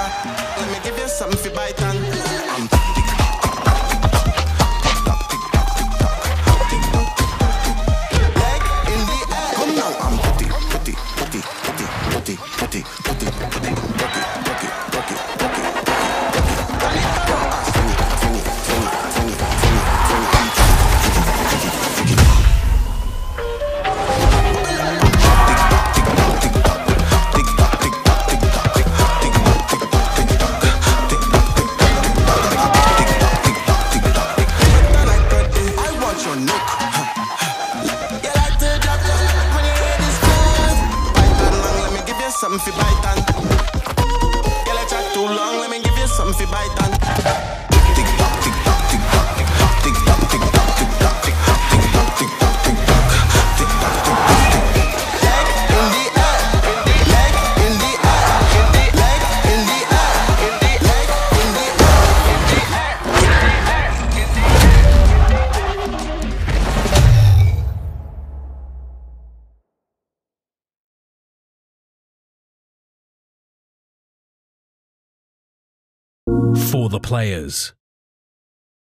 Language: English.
Let me give you something for bite on. Leg in the air. Come now, I'm putty. Something for bite on. Girl, I chat too long, let me give you something for bite on. Tick tock, tick tock, tick tock, tick tock, tick tock, tick tock, tick tock, tick tock, tick tock, tick tock, tick tock, tick tock, tick tock. Leg in the air, leg in the air, leg in the air, leg in the For the players.